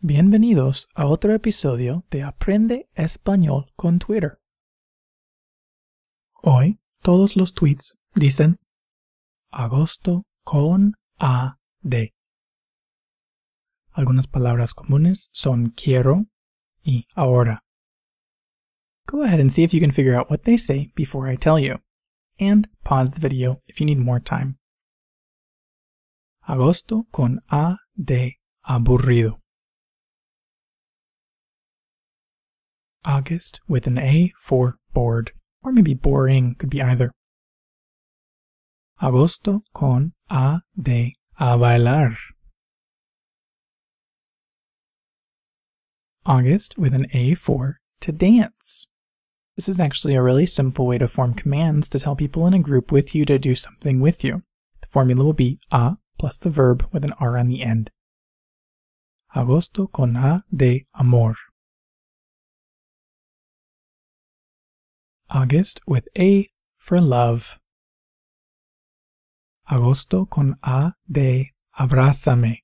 Bienvenidos a otro episodio de Aprende Español con Twitter. Hoy todos los tweets dicen agosto con AD. Algunas palabras comunes son quiero y ahora. Go ahead and see if you can figure out what they say before I tell you, and pause the video if you need more time. Agosto con A de aburrido. August with an A for bored, or maybe boring, could be either. Agosto con A de a bailar. August with an A for to dance. This is actually a really simple way to form commands to tell people in a group with you to do something with you. The formula will be a plus the verb with an R on the end. Agosto con A de amor. August with A for love. Agosto con A de abrázame.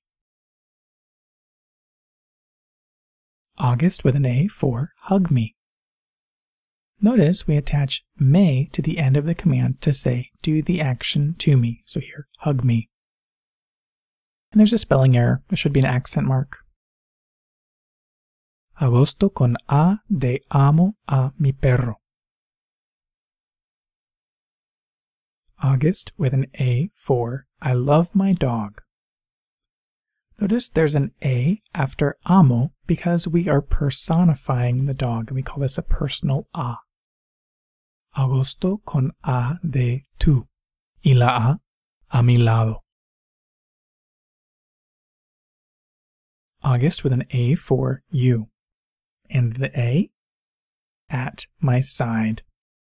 August with an A for hug me. Notice we attach me to the end of the command to say do the action to me. So here, hug me. And there's a spelling error. There should be an accent mark. Agosto con A de amo a mi perro. August with an A for I love my dog. Notice there's an A after amo because we are personifying the dog, and we call this a personal A. Agosto con A de tú y la A mi lado. August with an A for you, and the A at my side.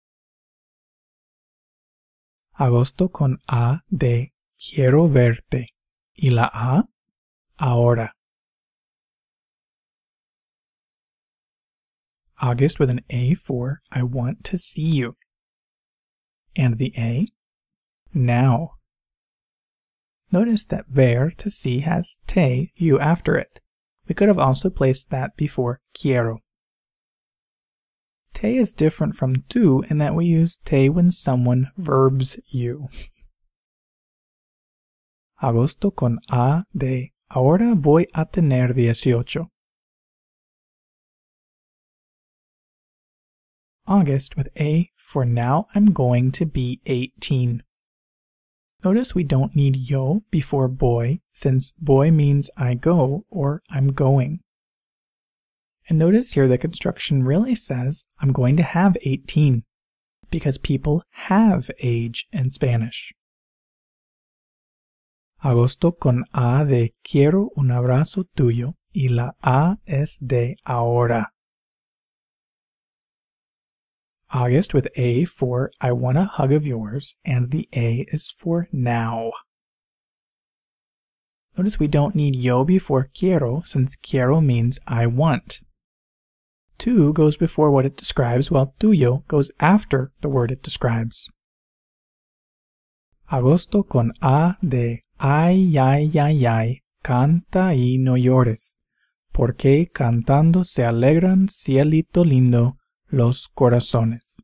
Agosto con A de quiero verte y la A ahora. August with an A for I want to see you, and the A now. Notice that ver to see has te, you after it. We could have also placed that before quiero. Te is different from tú in that we use te when someone verbs you. Agosto con A de ahora voy a tener 18. August with A for now I'm going to be 18. Notice we don't need yo before boy, since boy means I go or I'm going. And notice here the construction really says I'm going to have 18, because people have age in Spanish. Agosto con A de quiero un abrazo tuyo y la A es de ahora. August with A for I want a hug of yours, and the A is for now. Notice we don't need yo before quiero, since quiero means I want. Tu goes before what it describes, while tuyo goes after the word it describes. Agosto con A de ay, ay, ay, ay, canta y no llores, porque cantando se alegran, cielito lindo, los corazones.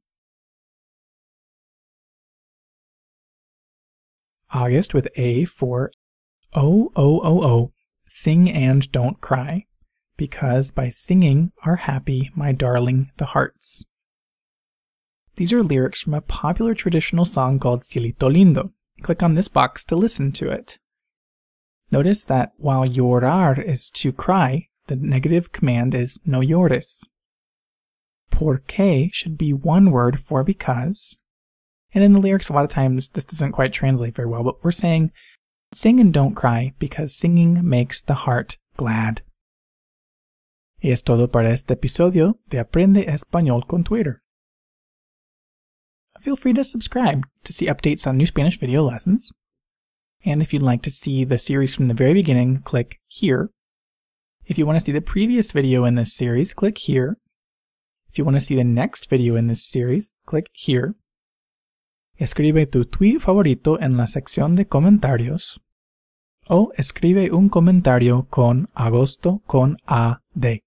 August with A for oh, sing and don't cry, because by singing are happy, my darling, the hearts. These are lyrics from a popular traditional song called Cielito Lindo. Click on this box to listen to it. Notice that while llorar is to cry, the negative command is no llores. Porque should be one word for because. And in the lyrics, a lot of times this doesn't quite translate very well, but we're saying sing and don't cry because singing makes the heart glad. Y es todo para este episodio de Aprende Español con Twitter. Feel free to subscribe to see updates on new Spanish video lessons. And if you'd like to see the series from the very beginning, click here. If you want to see the previous video in this series, click here. If you want to see the next video in this series, click here. Escribe tu tweet favorito en la sección de comentarios. O escribe un comentario con agosto con AD.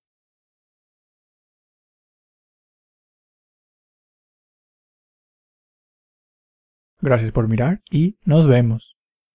Gracias por mirar y nos vemos.